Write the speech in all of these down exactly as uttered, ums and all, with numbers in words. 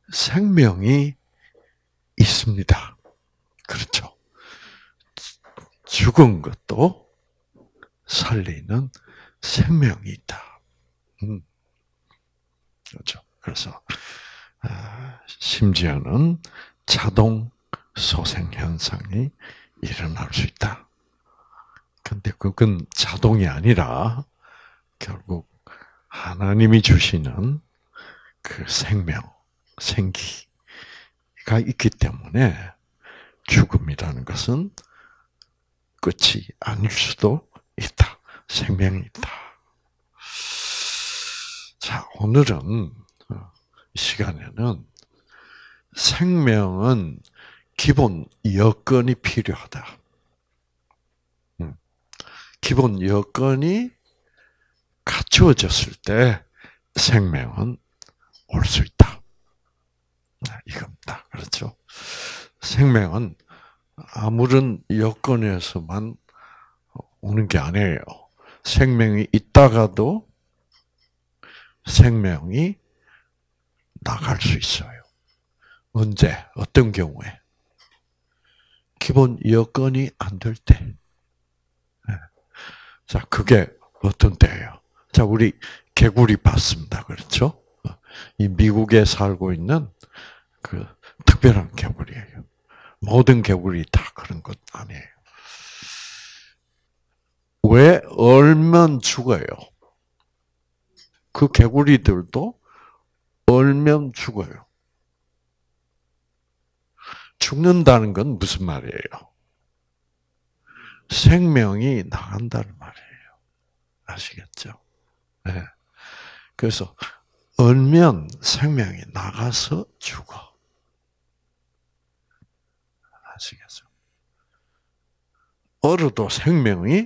생명이 있습니다. 그렇죠. 죽은 것도 살리는 생명이 있다. 음, 그렇죠. 그래서 심지어는 자동 소생 현상이 일어날 수 있다. 근데 그건 자동이 아니라 결국 하나님이 주시는 그 생명, 생기가 있기 때문에 죽음이라는 것은 끝이 아닐 수도 있다. 생명이 있다. 자, 오늘은 이 시간에는 생명은 기본 여건이 필요하다. 기본 여건이 갖추어졌을 때 생명은 올 수 있다. 이겁니다. 그렇죠? 생명은 아무런 여건에서만 오는 게 아니에요. 생명이 있다가도 생명이 나갈 수 있어요. 언제? 어떤 경우에? 기본 여건이 안 될 때. 자, 그게 어떤 때예요? 자, 우리 개구리 봤습니다. 그렇죠? 이 미국에 살고 있는 그 특별한 개구리예요. 모든 개구리 다 그런 것 아니에요. 왜 얼면 죽어요? 그 개구리들도 얼면 죽어요. 죽는다는 건 무슨 말이에요? 생명이 나간다는 말이에요. 아시겠죠? 네. 그래서 얼면 생명이 나가서 죽어. 아시겠죠? 얼어도 생명이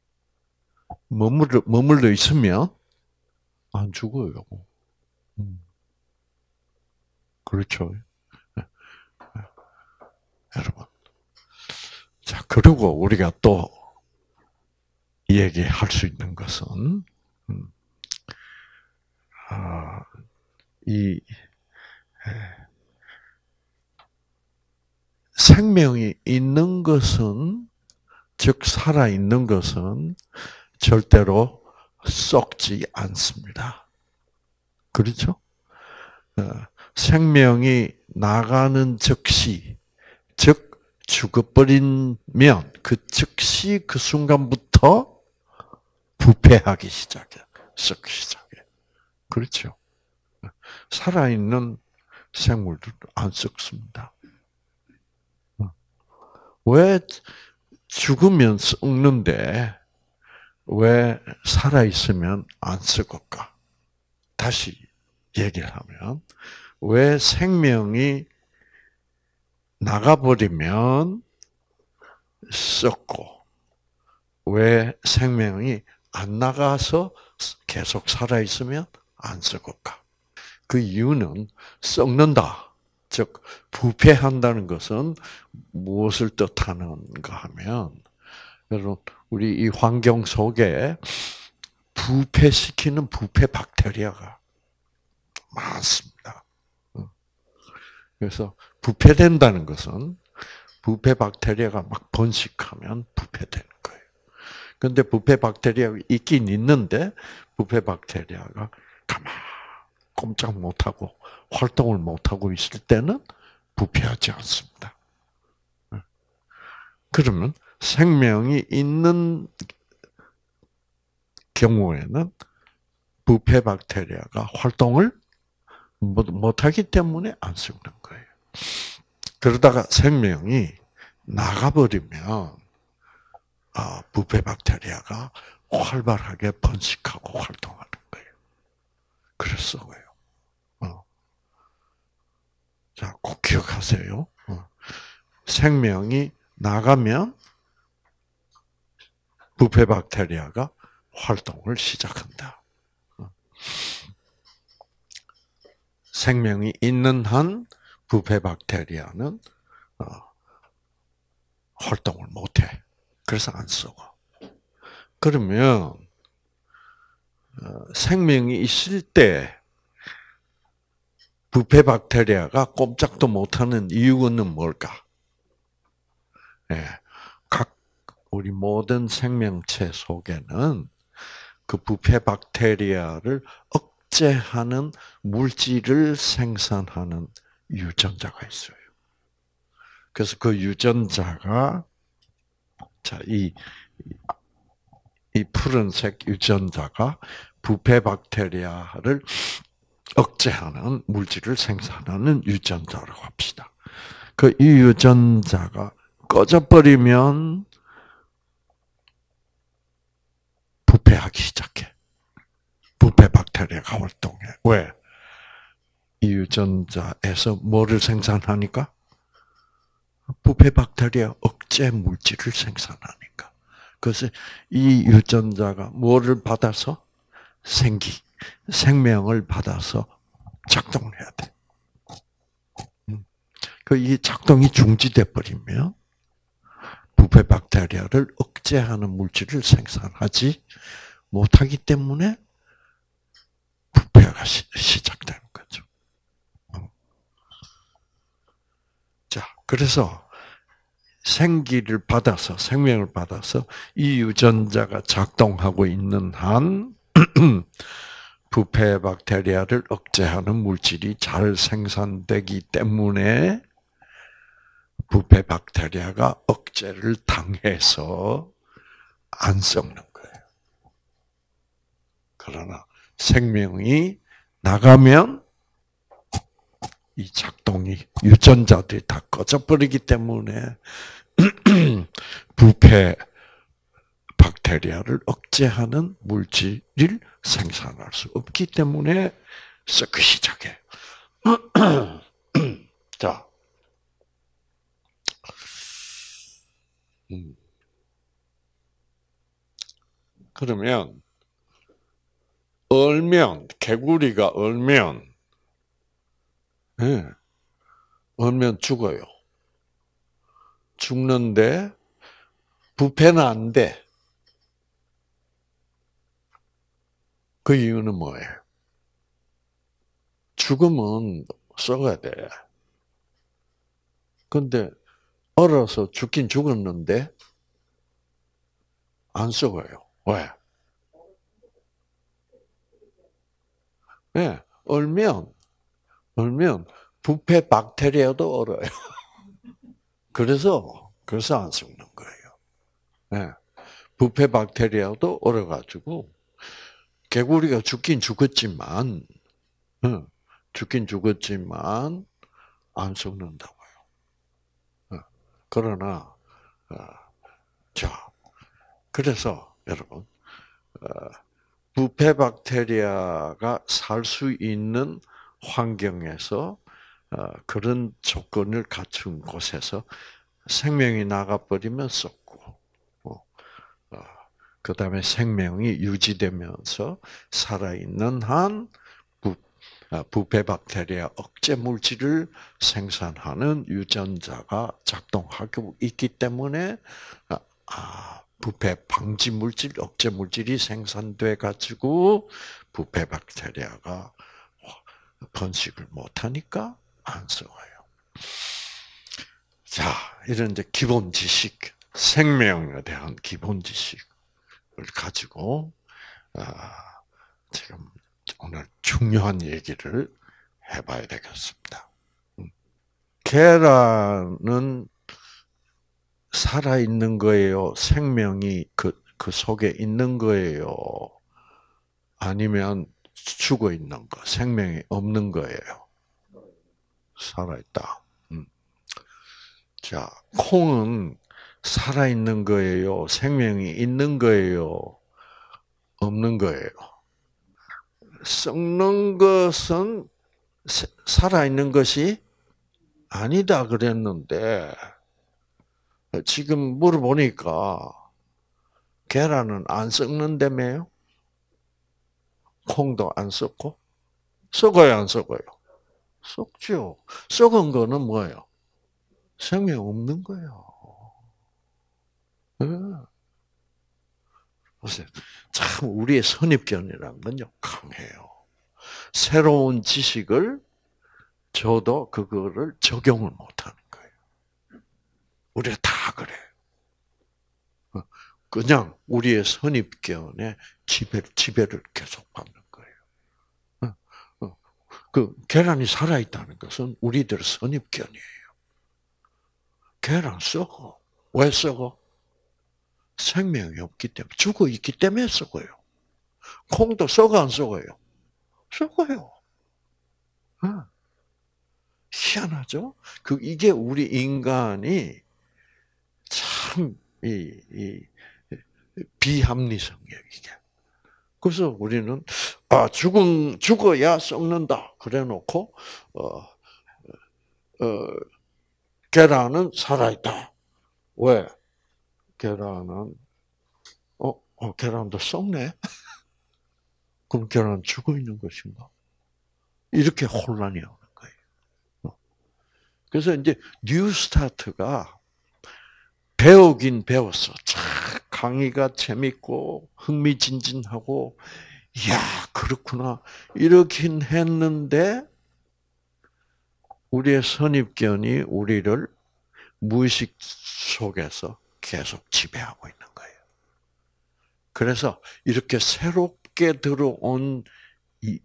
머물러, 머물러 있으면 안 죽어요. 음. 그렇죠. 네. 네. 여러분. 자, 그리고 우리가 또 얘기할 수 있는 것은, 음, 아, 이, 생명이 있는 것은, 즉, 살아있는 것은 절대로 썩지 않습니다. 그렇죠? 생명이 나가는 즉시, 즉, 죽어버리면 그 즉시 그 순간부터 부패하기 시작해. 썩기 시작해. 그렇죠? 살아있는 생물들도 안 썩습니다. 왜 죽으면 썩는데 왜 살아있으면 안 썩을까? 다시 얘기를 하면 왜 생명이 나가버리면 썩고 왜 생명이 안 나가서 계속 살아있으면 안 썩을까? 그 이유는 썩는다. 즉, 부패한다는 것은 무엇을 뜻하는가 하면, 여러분, 우리 이 환경 속에 부패시키는 부패 박테리아가 많습니다. 그래서 부패된다는 것은 부패 박테리아가 막 번식하면 부패되는 거예요. 그런데 부패 박테리아가 있긴 있는데 부패 박테리아가 가만 꼼짝 못하고 활동을 못하고 있을 때는 부패하지 않습니다. 그러면 생명이 있는 경우에는 부패 박테리아가 활동을 못하기 때문에 안 썩는 거예요. 그러다가 생명이 나가버리면 부패 박테리아가 활발하게 번식하고 활동하는 거예요. 그래서 썩어요. 어. 자, 꼭 기억하세요. 어. 생명이 나가면 부패 박테리아가 활동을 시작한다. 어. 생명이 있는 한 부패 박테리아는 어, 활동을 못해. 그래서 안 썩어. 그러면 어, 생명이 있을 때 부패 박테리아가 꼼짝도 못하는 이유는 뭘까? 예, 각 우리 모든 생명체 속에는 그 부패 박테리아를 억제하는 물질을 생산하는 유전자가 있어요. 그래서 그 유전자가 자, 이, 이 푸른색 유전자가 부패 박테리아를 억제하는 물질을 생산하는 유전자라고 합시다. 그 이 유전자가 꺼져버리면 부패하기 시작해. 부패 박테리아가 활동해. 왜? 이 유전자에서 뭐를 생산하니까? 부패 박테리아 억제 물질을 생산하니까. 그래서 이 유전자가 뭐를 받아서? 생기, 생명을 받아서 작동해야 돼. 그 이 작동이 중지돼 버리면 부패 박테리아를 억제하는 물질을 생산하지 못하기 때문에 부패가 시, 시작되는 거죠. 자, 그래서 생기를 받아서 생명을 받아서 이 유전자가 작동하고 있는 한 부패 박테리아를 억제하는 물질이 잘 생산되기 때문에 부패 박테리아가 억제를 당해서 안 썩는 거예요. 그러나 생명이 나가면 이 작동이 유전자들이 다 꺼져버리기 때문에 부패 박테리아를 억제하는 물질을 생산할 수 없기 때문에 썩기 시작해. 자, 음. 그러면 얼면 개구리가 얼면 네, 얼면 죽어요. 죽는데 부패는 안 돼. 그 이유는 뭐예요? 죽으면 썩어야 돼. 근데 얼어서 죽긴 죽었는데 안 썩어요. 왜? 네, 얼면 얼면 부패 박테리아도 얼어요. 그래서 그래서 안 썩는 거예요. 네, 부패 박테리아도 얼어가지고 개구리가 죽긴 죽었지만, 응, 죽긴 죽었지만 안 썩는다고요. 응, 그러나 어, 자, 그래서 여러분 어, 부패 박테리아가 살 수 있는 환경에서 어, 그런 조건을 갖춘 곳에서 생명이 나가버리면 썩고, 어, 어, 그 다음에 생명이 유지되면서 살아있는 한 부, 아, 부패 박테리아 억제 물질을 생산하는 유전자가 작동하고 있기 때문에 아, 아, 부패 방지 물질, 억제 물질이 생산돼 가지고 부패 박테리아가 번식을 못하니까 안 썩어요. 자, 이런 이제 기본 지식, 생명에 대한 기본 지식을 가지고 아, 지금 오늘 중요한 얘기를 해봐야 되겠습니다. 계란은 살아 있는 거예요? 생명이 그, 그 속에 있는 거예요? 아니면 죽어 있는 거, 생명이 없는 거예요? 살아 있다. 음. 자, 콩은 살아 있는 거예요? 생명이 있는 거예요? 없는 거예요? 썩는 것은 살아 있는 것이 아니다 그랬는데 지금 물어보니까 계란은 안 썩는다며요? 콩도 안 썩고? 썩어요, 안 썩어요? 썩죠. 썩은 거는 뭐예요? 생명 없는 거예요. 네. 보세요. 참 우리의 선입견이라는 건요 강해요. 새로운 지식을 저도 그거를 적용을 못하는 거예요. 우리가 다 그래. 그냥 우리의 선입견에 지배, 지배를 계속 받는 거예요. 그 계란이 살아있다는 것은 우리들 선입견이에요. 계란 썩어. 왜 썩어? 생명이 없기 때문에, 죽어 있기 때문에 썩어요. 콩도 썩어 안 썩어요? 썩어요. 희한하죠? 그, 이게 우리 인간이 참, 이, 이, 비합리성이에요, 이게. 그래서 우리는, 아, 죽은, 죽어야 썩는다. 그래 놓고, 어, 어, 계란은 살아있다. 왜? 계란은, 어, 어 계란도 썩네? 그럼 계란은 죽어 있는 것인가? 이렇게 혼란이 오는 거예요. 어. 그래서 이제 뉴스타트가 배우긴 배웠어. 참 강의가 재밌고 흥미진진하고, 이야, 그렇구나. 이렇긴 했는데, 우리의 선입견이 우리를 무의식 속에서 계속 지배하고 있는 거예요. 그래서 이렇게 새롭게 들어온 이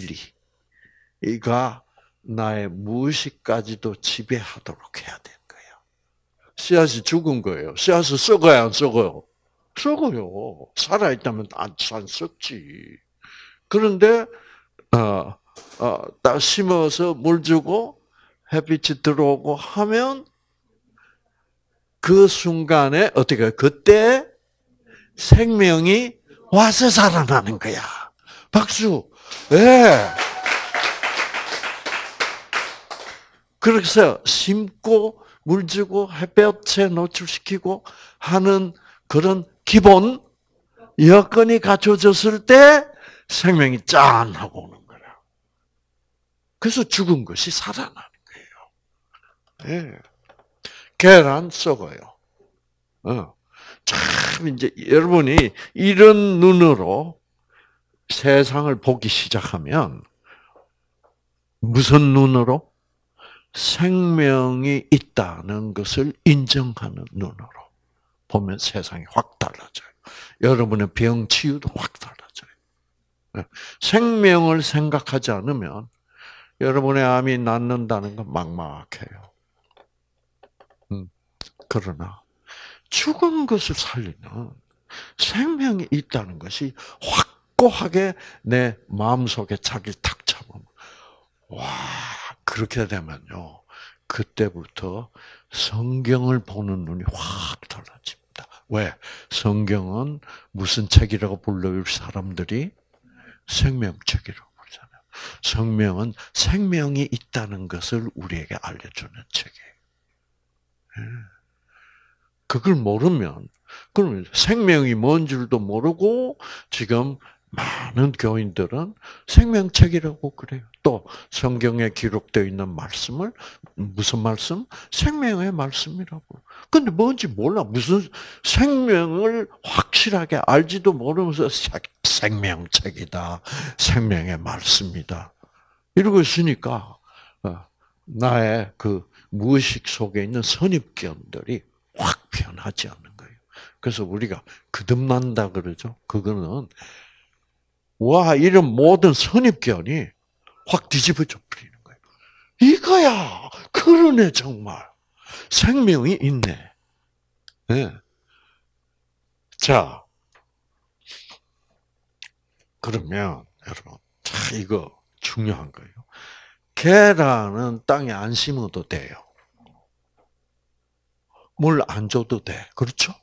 진리가 나의 무의식까지도 지배하도록 해야 되는 거예요. 씨앗이 죽은 거예요. 씨앗은 썩어야 안 썩어요? 썩어요. 살아있다면 안, 안 썩지. 그런데 어, 어, 딱 심어서 물 주고 햇빛이 들어오고 하면 그 순간에 어떻게 그때 생명이 와서 살아나는 거야. 박수. 예. 네. 그래서 심고 물 주고 햇볕에 노출시키고 하는 그런 기본 여건이 갖춰졌을 때 생명이 짠 하고 오는 거야. 그래서 죽은 것이 살아나는 거예요. 예. 계란 썩어요. 어. 참 이제 여러분이 이런 눈으로 세상을 보기 시작하면 무슨 눈으로? 생명이 있다는 것을 인정하는 눈으로 보면 세상이 확 달라져요. 여러분의 병 치유도 확 달라져요. 생명을 생각하지 않으면 여러분의 암이 낫는다는 건 막막해요. 음, 그러나 죽은 것을 살리는 생명이 있다는 것이 확고하게 내 마음속에 자기를 탁 잡으면, 와, 그렇게 되면요, 그때부터 성경을 보는 눈이 확 달라집니다. 왜? 성경은 무슨 책이라고 불러요? 사람들이 생명책이라고 부르잖아요. 성경은 생명이 있다는 것을 우리에게 알려주는 책이에요. 그걸 모르면, 그러면 생명이 뭔 줄도 모르고 지금 많은 교인들은 생명책이라고 그래요. 또 성경에 기록되어 있는 말씀을 무슨 말씀? 생명의 말씀이라고. 근데 뭔지 몰라. 무슨 생명을 확실하게 알지도 모르면서 생명책이다. 생명의 말씀이다. 이러고 있으니까 나의 그 무의식 속에 있는 선입견들이 확 변하지 않는 거예요. 그래서 우리가 거듭난다 그러죠. 그거는 와, 이런 모든 선입견이 확 뒤집어져 버리는 거예요. 이거야. 그러네, 정말. 생명이 있네. 네. 자, 그러면 여러분, 자, 이거 중요한 거예요. 계란은 땅에 안 심어도 돼요. 물 안 줘도 돼. 그렇죠?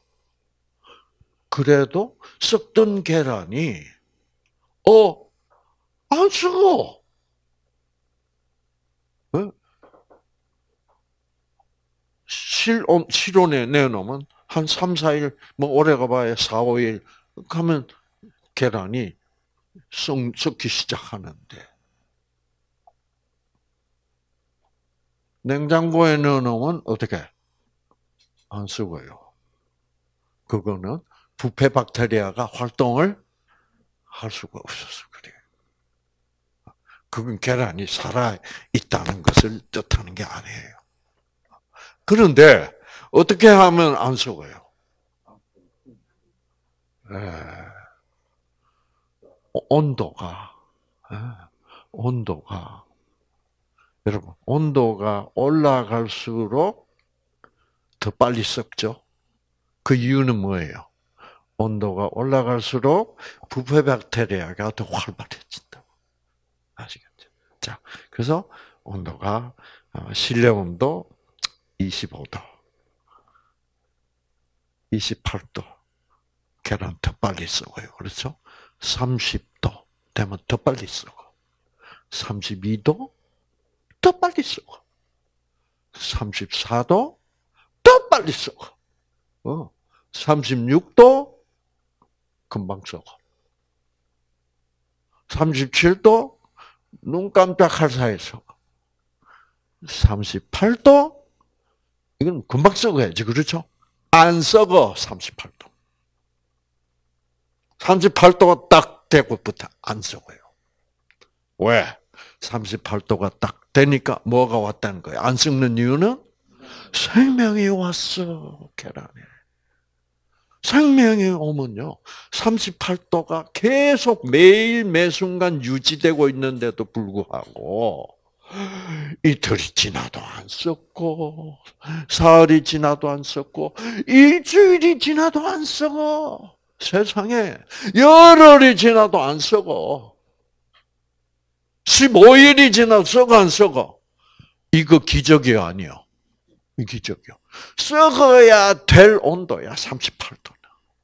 그래도 썩던 계란이 어, 안 썩어. 어? 실, 실온에 내놓으면 한 삼, 사 일, 뭐 오래 가봐야 사, 오 일 가면 계란이 썩, 썩기 시작하는데 냉장고에 넣어놓으면 어떻게? 안 썩어요. 그거는 부패 박테리아가 활동을 할 수가 없어서 그래요. 그건 계란이 살아 있다는 것을 뜻하는 게 아니에요. 그런데 어떻게 하면 안 썩어요? 예. 온도가, 예. 온도가, 여러분, 온도가 올라갈수록 더 빨리 썩죠? 그 이유는 뭐예요? 온도가 올라갈수록 부패 박테리아가 더 활발해진다. 아시겠죠? 자, 그래서 온도가, 실내 온도 이십오 도, 이십팔 도, 계란 더 빨리 썩어요. 그렇죠? 삼십 도 되면 더 빨리 썩어. 삼십이 도 더 빨리 썩어. 삼십사 도 더 빨리 썩어. 어. 삼십육 도 금방 썩어. 삼십칠 도 눈 깜짝할 사이에 썩어. 삼십팔 도 이건 금방 썩어야지. 그렇죠? 안 썩어. 삼십팔 도. 삼십팔 도가 딱 되고부터 안 썩어요. 왜? 삼십팔 도가 딱 되니까 뭐가 왔다는 거예요? 안 썩는 이유는 생명이 왔어. 계란에. 생명이 오면요. 삼십팔 도가 계속 매일 매순간 유지되고 있는데도 불구하고 이틀이 지나도 안 썩고 사흘이 지나도 안 썩고 일주일이 지나도 안 썩어. 세상에 열흘이 지나도 안 썩어. 십오 일이 지나도 썩어 안 썩어. 이거 기적이 아니요. 이 기적이요. 썩어야 될 온도야. 삼십팔 도는.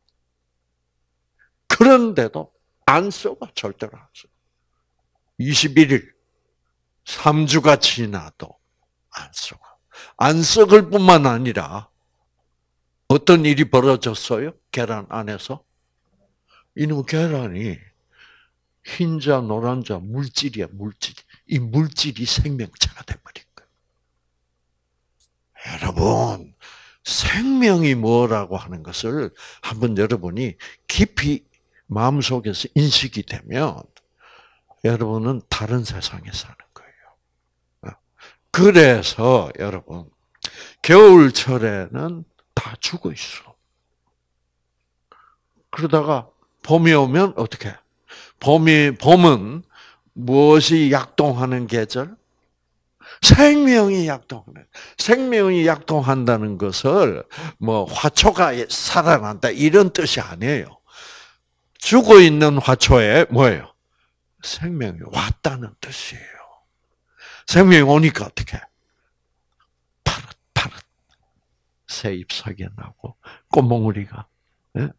그런데도 안 썩어. 절대로 안 썩어. 이십일 일, 삼 주가 지나도 안 썩어. 안 썩을 뿐만 아니라 어떤 일이 벌어졌어요? 계란 안에서? 이놈 계란이 흰자, 노란자, 물질이야, 물질. 이 물질이 생명체가 돼버린 거예요. 여러분, 생명이 뭐라고 하는 것을 한번 여러분이 깊이 마음속에서 인식이 되면 여러분은 다른 세상에 사는 거예요. 그래서 여러분, 겨울철에는 다 죽어 있어. 그러다가 봄이 오면 어떻게? 봄이, 봄은 무엇이 약동하는 계절? 생명이 약동하는. 생명이 약동한다는 것을 뭐 화초가 살아난다 이런 뜻이 아니에요. 죽어 있는 화초에 뭐예요? 생명이 왔다는 뜻이에요. 생명이 오니까 어떻게? 파릇파릇 새 잎사귀 나고 꽃몽우리가. 네?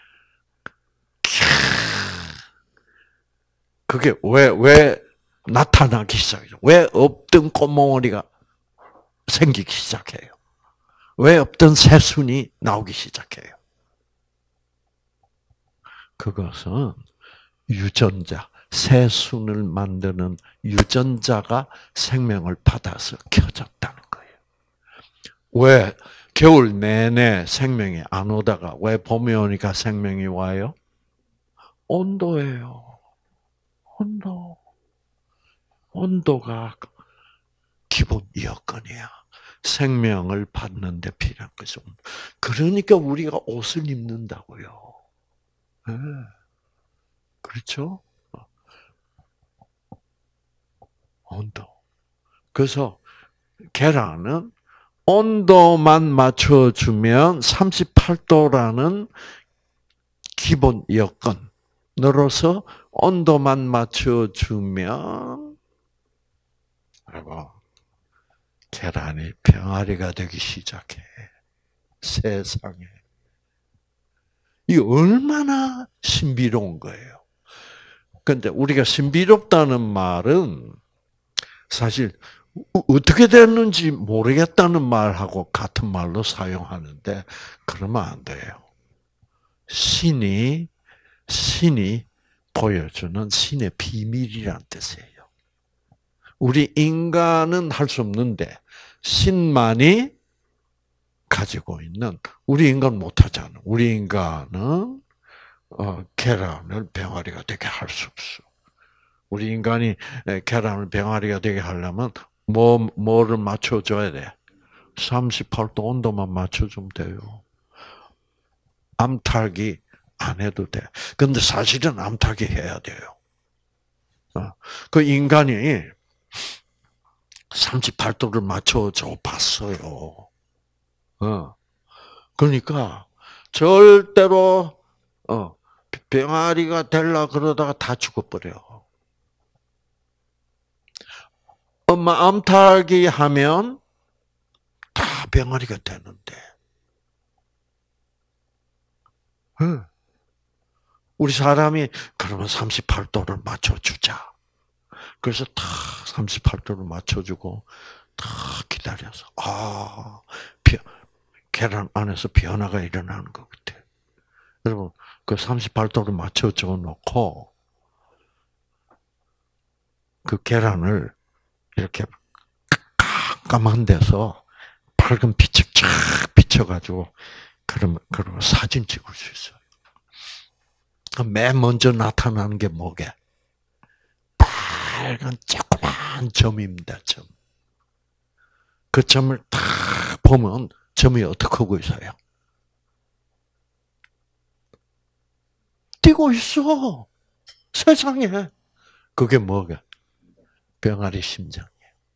그게 왜, 왜 나타나기 시작해요? 왜 없던 꽃몽우리가 생기기 시작해요? 왜 없던 새순이 나오기 시작해요? 그것은 유전자, 새순을 만드는 유전자가 생명을 받아서 켜졌다는 거예요. 왜 겨울 내내 생명이 안 오다가 왜 봄이 오니까 생명이 와요? 온도예요. 온도. 온도가 기본 여건이야. 생명을 받는 데 필요한 거죠. 그러니까 우리가 옷을 입는다고요. 네. 그렇죠? 온도. 그래서 계란은 온도만 맞춰주면 삼십팔 도라는 기본 여건으로서 온도만 맞춰주면 아이고, 계란이 병아리가 되기 시작해. 세상에. 이 얼마나 신비로운 거예요. 그런데 우리가 신비롭다는 말은 사실 어떻게 됐는지 모르겠다는 말하고 같은 말로 사용하는데 그러면 안 돼요. 신이 신이 보여주는 신의 비밀이란 뜻이에요. 우리 인간은 할 수 없는데 신만이 가지고 있는, 우리 인간 못하잖아. 우리 인간은 어, 계란을 병아리가 되게 할 수 없어. 우리 인간이 계란을 병아리가 되게 하려면 뭐 뭐를 맞춰줘야 돼? 삼십팔 도 온도만 맞춰주면 돼요. 암탉이 안 해도 돼. 근데 사실은 암탉이 해야 돼요. 그 인간이 삼십팔 도를 맞춰줘 봤어요. 어. 그러니까 절대로 어 병아리가 되려 그러다가 다 죽어버려. 엄마 암탉이 하면 다 병아리가 되는데. 응. 우리 사람이 그러면 삼십팔 도를 맞춰주자. 그래서 다 삼십팔 도를 맞춰주고 다 기다려서 아 계란 안에서 변화가 일어나는 것 같아. 여러분 그 삼십팔 도를 맞춰줘 놓고 그 계란을 이렇게 깜깜한 데서 밝은 빛을 쫙 비춰가지고 그러면 그러면 사진 찍을 수 있어요. 맨 먼저 나타나는 게 뭐게? 빨간 조그만 점입니다. 점. 그 점을 딱 보면 점이 어떻게 하고 있어요? 뛰고 있어. 세상에. 그게 뭐게? 병아리 심장이에요.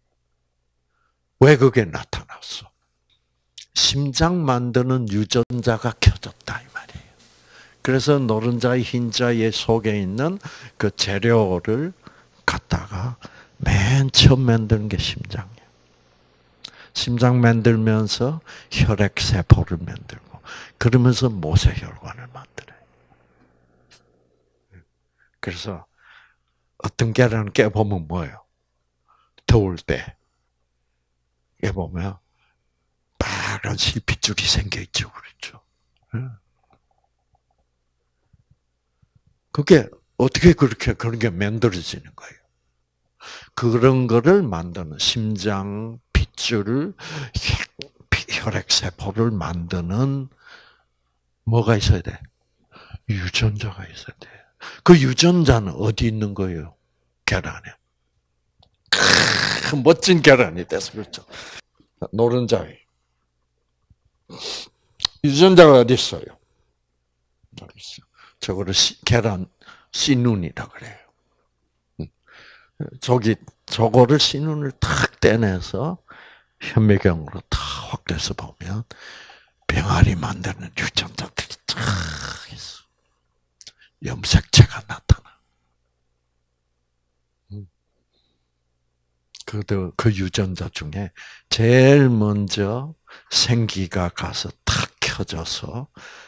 왜 그게 나타났어? 심장 만드는 유전자가 켜졌다 이 말이에요. 그래서 노른자의 흰자의 속에 있는 그 재료를 갖다가 맨 처음 만드는 게 심장이에요. 심장 만들면서 혈액 세포를 만들고 그러면서 모세혈관을 만들어요. 그래서 어떤 계란을 깨보면 뭐예요? 더울 때 깨보면 빨간 실핏줄이 생겨있죠. 그렇죠? 그게 어떻게 그렇게 그런 게 만들어지는 거예요? 그런 거를 만드는 심장 핏줄을 혈액 세포를 만드는 뭐가 있어야 돼? 유전자가 있어야 돼. 그 유전자는 어디 있는 거예요? 계란에. 크, 멋진 계란이 돼서 그렇죠. 노른자에 유전자가 어디 있어요? 저거를 시, 계란 씨눈이라 그래요. 저기 저거를 씨눈을 탁 떼내서 현미경으로 탁 확대해서 보면 병아리 만드는 유전자들이 탁 있어. 염색체가 나타나. 그, 그 유전자 중에 제일 먼저 생기가 가서 탁 켜져서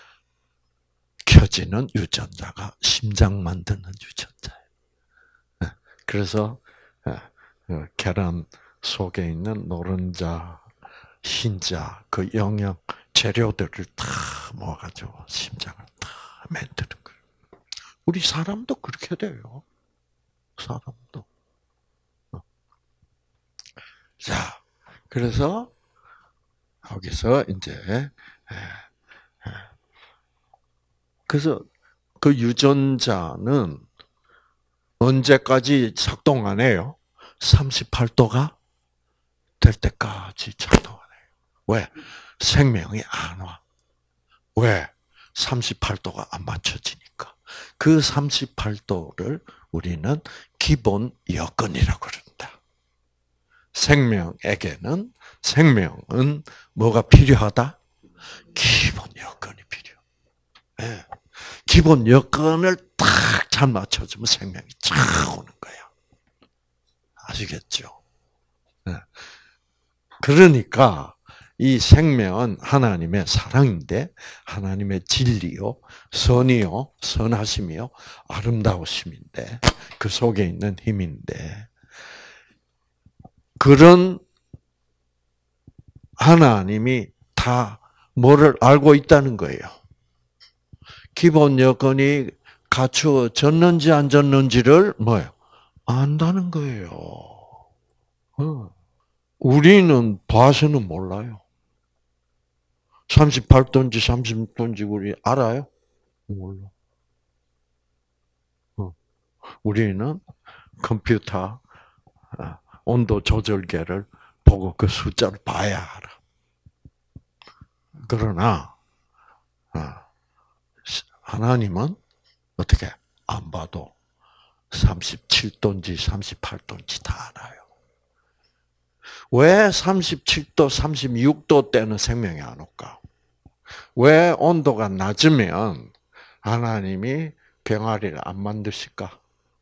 켜지는 유전자가 심장 만드는 유전자예요. 그래서 계란 속에 있는 노른자, 흰자, 그 영양 재료들을 다 모아가지고 심장을 다 만드는 거예요. 우리 사람도 그렇게 돼요. 사람도. 자, 그래서 거기서 이제 그래서 그 유전자는 언제까지 작동 안 해요? 삼십팔 도가 될 때까지 작동 안 해요. 왜? 생명이 안 와. 왜? 삼십팔 도가 안 맞춰지니까. 그 삼십팔 도를 우리는 기본 여건이라고 그런다. 생명에게는, 생명은 뭐가 필요하다? 기본 여건이 필요. 네. 기본 여건을 딱 잘 맞춰주면 생명이 쫙 오는 거야. 아시겠죠? 네. 그러니까 이 생명은 하나님의 사랑인데 하나님의 진리요, 선이요, 선하심이요, 아름다우심인데 그 속에 있는 힘인데 그런 하나님이 다 뭐를 알고 있다는 거예요. 기본 여건이 갖추어졌는지 안 졌는지를 뭐예요? 안다는 거예요. 우리는 봐서는 몰라요. 삼십팔 도인지 삼십 도인지 우리 알아요? 몰라. 우리는 컴퓨터 온도 조절계를 보고 그 숫자를 봐야 알아. 그러나 하나님은 어떻게 안 봐도 삼십칠 도인지 삼십팔 도인지 다 알아요. 왜 삼십칠 도, 삼십육 도 때는 생명이 안 올까? 왜 온도가 낮으면 하나님이 병아리를 안 만드실까?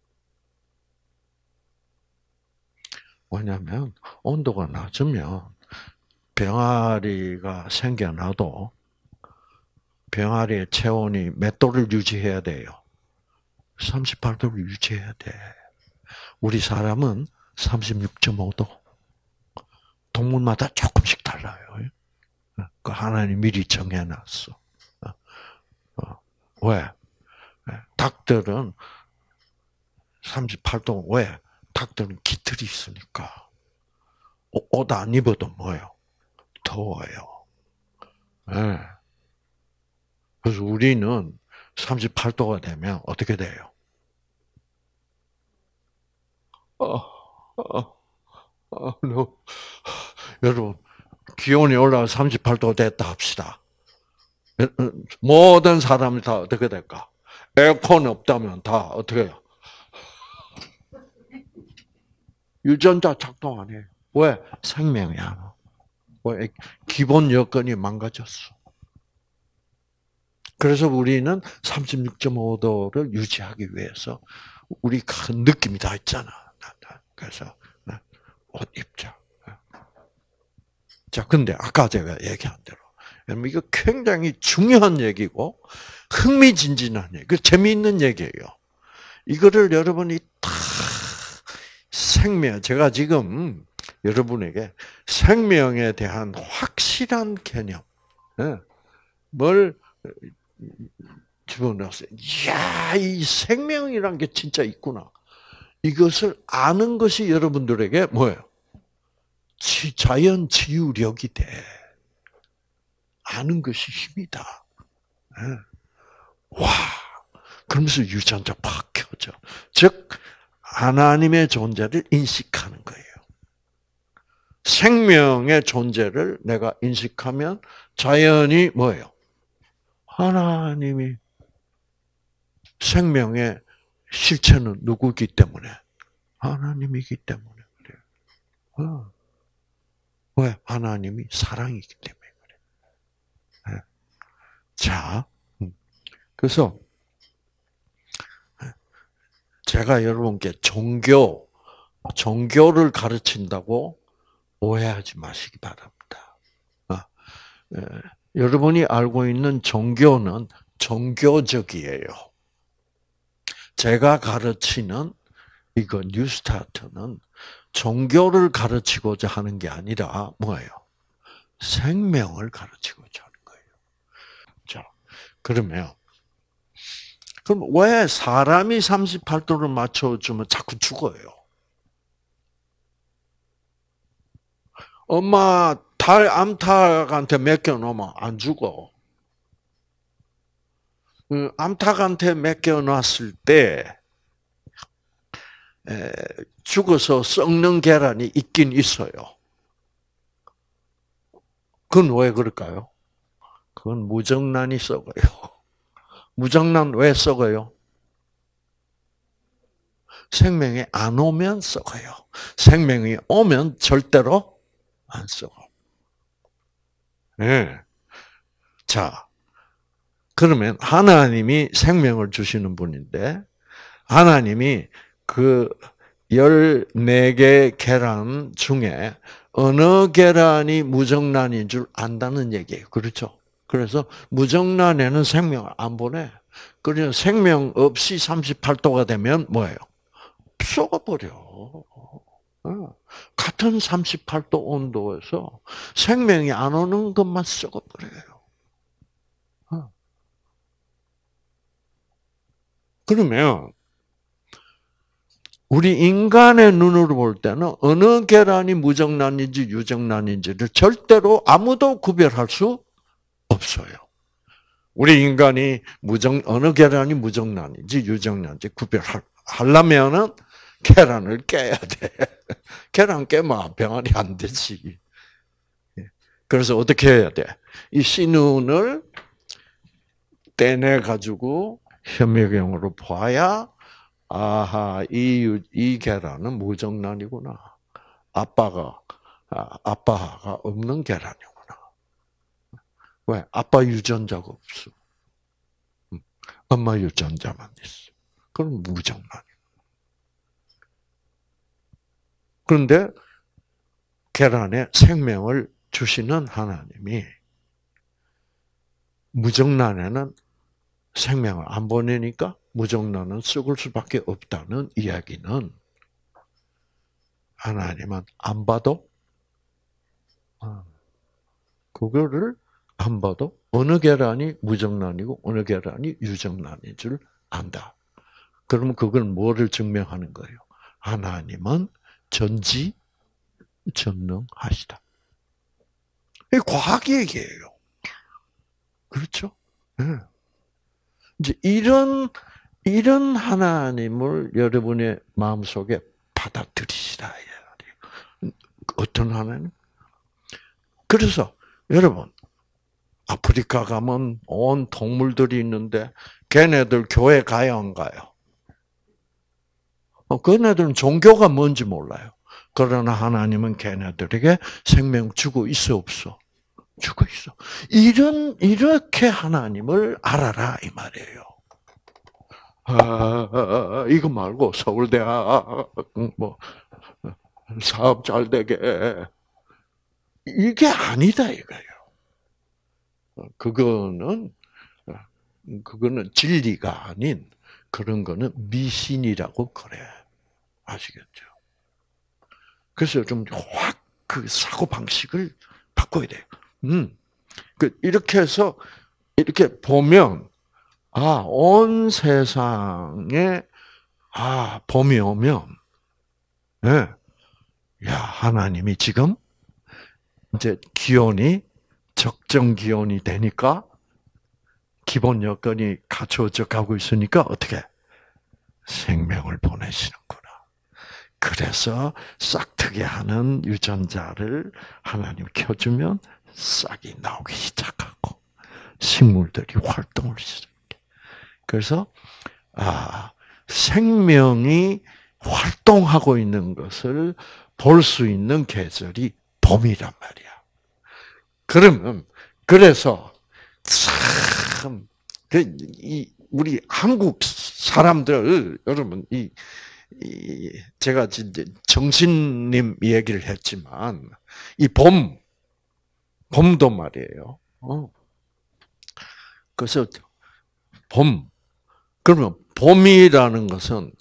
왜냐하면 온도가 낮으면 병아리가 생겨나도 병아리의 체온이 몇 도를 유지해야 돼요? 삼십팔 도를 유지해야 돼. 우리 사람은 삼십육 점 오 도. 동물마다 조금씩 달라요. 그 하나님 미리 정해놨어. 왜? 닭들은 삼십팔 도. 왜? 닭들은 깃털이 있으니까. 옷 안 입어도 뭐예요? 더워요. 네. 그래서 우리는 삼십팔 도가 되면 어떻게 돼요? 어, 어, 어, no. 여러분, 기온이 올라가 삼십팔 도 됐다 합시다. 모든 사람이 다 어떻게 될까? 에어컨 없다면 다 어떻게 해요? 유전자 작동 안 해요. 왜? 생명이 안 와. 왜? 기본 여건이 망가졌어. 그래서 우리는 삼십육 점 오 도를 유지하기 위해서 우리 큰 느낌이 다 있잖아. 그래서 옷 입자. 자, 근데 아까 제가 얘기한 대로 이거 굉장히 중요한 얘기고 흥미진진한 얘기, 재미있는 얘기예요. 이거를 여러분이 다 생명, 제가 지금 여러분에게 생명에 대한 확실한 개념, 뭘 집어넣었어요. 이야, 이 생명이란 게 진짜 있구나. 이것을 아는 것이 여러분들에게 뭐예요? 자연 치유력이 돼. 아는 것이 힘이다. 와, 그러면서 유전자 팍 켜져. 즉, 하나님의 존재를 인식하는 거예요. 생명의 존재를 내가 인식하면 자연이 뭐예요? 하나님이 생명의 실체는 누구기 때문에? 하나님이기 때문에 그래요. 어. 왜? 하나님이 사랑이기 때문에 그래. 네. 자, 그래서 제가 여러분께 종교, 종교를 가르친다고 오해하지 마시기 바랍니다. 어. 예. 여러분이 알고 있는 종교는 종교적이에요. 제가 가르치는 이거 뉴스타트는 종교를 가르치고자 하는 게 아니라 뭐예요? 생명을 가르치고자 하는 거예요. 자, 그러면 그럼 왜 사람이 삼십팔 도를 맞춰주면 자꾸 죽어요? 엄마 달 암탉한테 맡겨놓으면 안 죽어. 그 암탉한테 맡겨놨을 때 에, 죽어서 썩는 계란이 있긴 있어요. 그건 왜 그럴까요? 그건 무정란이 썩어요. 무정란 왜 썩어요? 생명이 안 오면 썩어요. 생명이 오면 절대로 안 썩어. 네. 자, 그러면 하나님이 생명을 주시는 분인데 하나님이 그 열네 개 계란 중에 어느 계란이 무정란인 줄 안다는 얘기예요. 그렇죠? 그래서 무정란에는 생명을 안 보내. 그래서 생명 없이 삼십팔 도가 되면 뭐예요? 썩어버려. 같은 삼십팔 도 온도에서 생명이 안 오는 것만 썩어버려요. 그러면 우리 인간의 눈으로 볼 때는 어느 계란이 무정란인지 유정란인지를 절대로 아무도 구별할 수 없어요. 우리 인간이 무정 어느 계란이 무정란인지 유정란인지 구별하려면은 계란을 깨야 돼. 계란 깨면 병아리 안 되지. 그래서 어떻게 해야 돼? 이 신운을 떼내 가지고 현미경으로 봐야 아하 이, 이 계란은 무정란이구나. 아빠가 아, 아빠가 없는 계란이구나. 왜? 아빠 유전자가 없어. 엄마 유전자만 있어. 그럼 무정란이. 그런데 계란에 생명을 주시는 하나님이 무정란에는 생명을 안 보내니까 무정란은 썩을 수밖에 없다는 이야기는 하나님은 안 봐도 그거를 안 봐도 어느 계란이 무정란이고 어느 계란이 유정란인 줄 안다. 그러면 그건 뭐를 증명하는 거예요? 하나님은 전지 전능하시다. 이 과학 얘기예요. 그렇죠? 네. 이제 이런 이런 하나님을 여러분의 마음속에 받아들이시라. 어떤 하나님? 그래서 여러분 아프리카 가면 온 동물들이 있는데 걔네들 교회 가요 안 가요? 어, 걔네들은 종교가 뭔지 몰라요. 그러나 하나님은 걔네들에게 생명 주고 있어 없어? 주고 있어. 이런 이렇게 하나님을 알아라 이 말이에요. 아, 이거 말고 서울대학 뭐 사업 잘 되게 이게 아니다 이거예요. 그거는 그거는 진리가 아닌 그런 거는 미신이라고 그래. 아시겠죠? 그래서 좀 확 그 사고 방식을 바꿔야 돼요. 음, 그 이렇게 해서 이렇게 보면 아, 온 세상에 아 봄이 오면, 예, 야 하나님이 지금 이제 기온이 적정 기온이 되니까 기본 여건이 갖춰져 가고 있으니까 어떻게 생명을 보내시는구나. 그래서 싹트게 하는 유전자를 하나님 켜주면 싹이 나오기 시작하고 식물들이 활동을 시작해. 그래서 아 생명이 활동하고 있는 것을 볼 수 있는 계절이 봄이란 말이야. 그러면 그래서 참 이 우리 한국 사람들 여러분 이, 이 제가 진짜 정신님 얘기를 했지만 이 봄 봄도 말이에요. 어. 그래서 봄 그러면 봄이라는 것은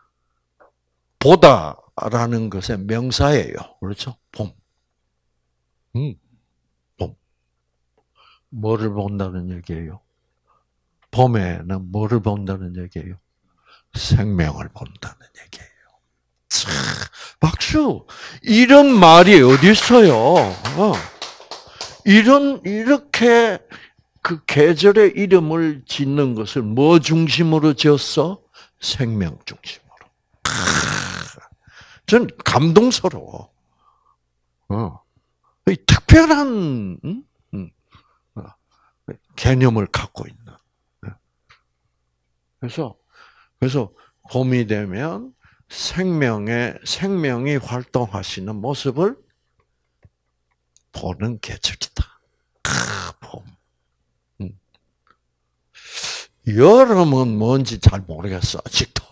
보다라는 것의 명사예요. 그렇죠? 봄. 음, 봄. 뭐를 본다는 얘기예요? 봄에는 뭐를 본다는 얘기예요? 생명을 본다는 얘기예요. 참, 박수! 이런 말이 어디 있어요? 어. 이런, 이렇게 그 계절의 이름을 짓는 것을 뭐 중심으로 지었어? 생명 중심으로. 전 감동스러워. 어. 특별한, 음? 음. 개념을 갖고 있는. 그래서, 그래서 봄이 되면 생명의, 생명이 활동하시는 모습을 보는 계절이다. 아, 봄. 음. 여름은 뭔지 잘 모르겠어, 아직도.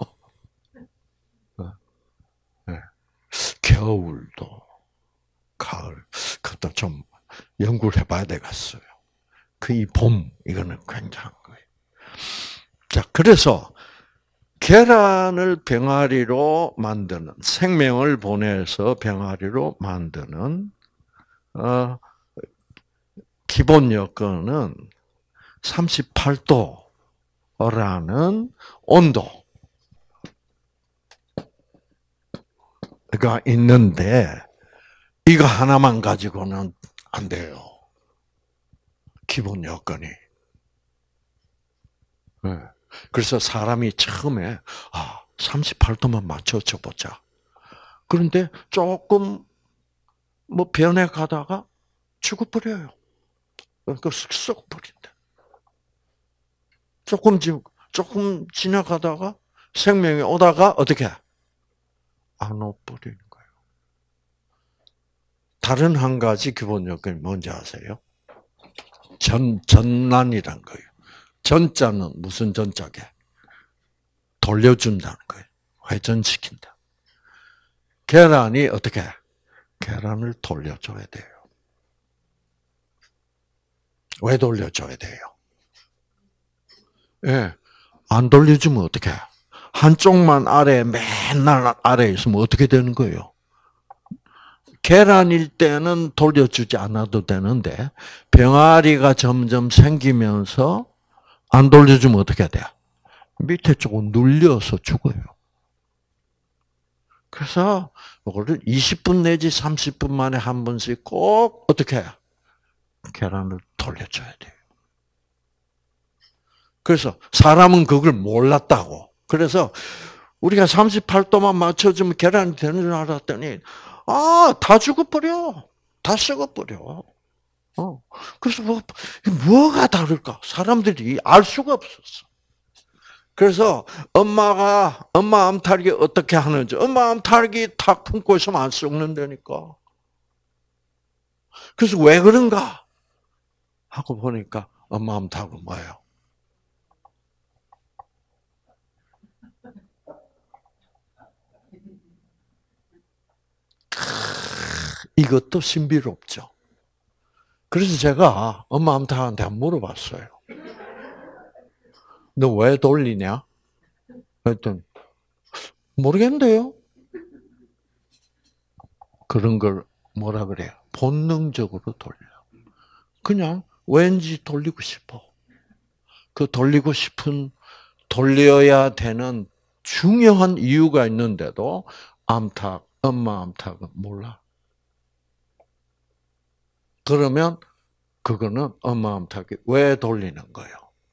네. 겨울도, 가을, 그것도 좀 연구를 해봐야 되겠어요. 그 이 봄, 이거는 굉장한 거예요. 자, 그래서 계란을 병아리로 만드는, 생명을 보내서 병아리로 만드는, 어, 기본 여건은 삼십팔 도라는 온도가 있는데, 이거 하나만 가지고는 안 돼요. 기본 여건이. 네. 그래서 사람이 처음에, 아, 삼십팔 도만 맞춰줘 보자. 그런데 조금 뭐 변해 가다가 죽어버려요. 그러니까 쓱 버린다. 조금 지 조금 지나가다가 생명이 오다가 어떻게 안 오버리는 거예요. 다른 한 가지 기본 요건이 뭔지 아세요? 전 전난이란 거예요. 전자는 무슨 전자게? 돌려준다는 거예요. 회전시킨다. 계란이 어떻게? 계란을 돌려줘야 돼요. 왜 돌려줘야 돼요? 예, 안 돌려주면 어떻게? 한쪽만 아래 맨날 아래에 있으면 어떻게 되는 거예요? 계란일 때는 돌려주지 않아도 되는데 병아리가 점점 생기면서 안 돌려주면 어떻게 돼요? 밑에 쪽은 눌려서 죽어요. 그래서 이거를 이십 분 내지 삼십 분 만에 한 번씩 꼭 어떻게 해요? 계란을 돌려줘야 돼요. 그래서 사람은 그걸 몰랐다고. 그래서 우리가 삼십팔 도만 맞춰주면 계란이 되는 줄 알았더니 아, 다 죽어버려. 다 썩어버려. 어. 그래서 뭐, 뭐가 다를까? 사람들이 알 수가 없었어. 그래서 엄마가, 엄마 암탉이 어떻게 하는지, 엄마 암탉이 탁 품고 있으면 안 썩는다니까. 그래서 왜 그런가? 하고 보니까 엄마 암탉은 뭐예요? 이것도 신비롭죠. 그래서 제가 엄마 암탉한테 물어봤어요. 너 왜 돌리냐? 그랬더니 모르겠는데요. 그런 걸 뭐라 그래요? 본능적으로 돌려. 그냥 왠지 돌리고 싶어. 그 돌리고 싶은 돌려야 되는 중요한 이유가 있는데도 암탉, 엄마 암탉은 몰라. 그러면 그거는 엄마 암탉이 왜 돌리는 거예요?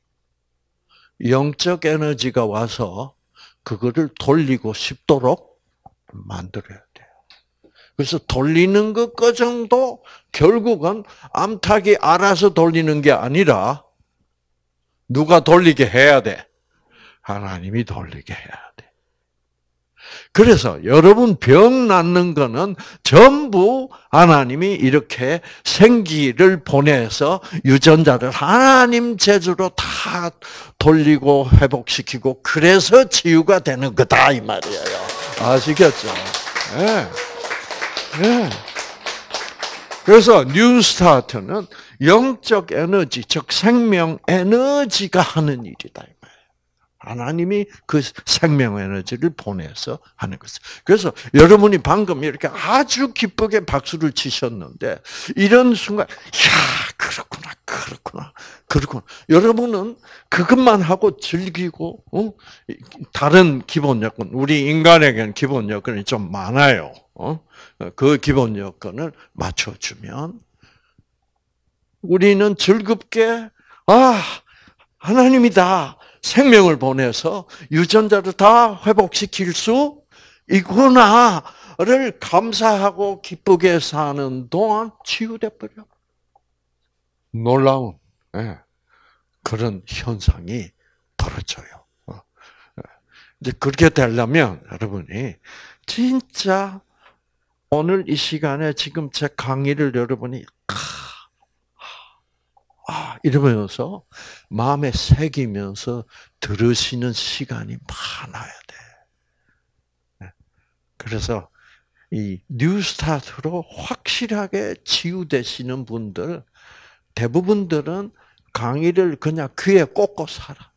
영적 에너지가 와서 그거를 돌리고 싶도록 만들어야 돼요. 그래서 돌리는 것 과정도 결국은 암탉이 알아서 돌리는 게 아니라 누가 돌리게 해야 돼? 하나님이 돌리게 해야 돼. 그래서 여러분 병 낫는 거는 전부 하나님이 이렇게 생기를 보내서 유전자를 하나님 제주로 다 돌리고 회복시키고 그래서 치유가 되는 거다 이 말이에요. 아시겠죠? 네. 네. 그래서 뉴 스타트는 영적 에너지, 즉 생명 에너지가 하는 일이다. 하나님이 그 생명 에너지를 보내서 하는 것을. 그래서 여러분이 방금 이렇게 아주 기쁘게 박수를 치셨는데 이런 순간, 야, 그렇구나, 그렇구나, 그렇구나. 여러분은 그것만 하고 즐기고 어? 다른 기본 여건, 우리 인간에게는 기본 여건이 좀 많아요. 어? 그 기본 여건을 맞춰주면 우리는 즐겁게 아 하나님이다. 생명을 보내서 유전자를 다 회복시킬 수 있구나를 감사하고 기쁘게 사는 동안 치유돼 버려. 놀라운 네. 그런 현상이 벌어져요. 이제 그렇게 되려면 여러분이 진짜 오늘 이 시간에 지금 제 강의를 여러분이 아, 이러면서 마음에 새기면서 들으시는 시간이 많아야 돼. 그래서 이 뉴스타트로 확실하게 치유되시는 분들, 대부분들은 강의를 그냥 귀에 꽂고 살아.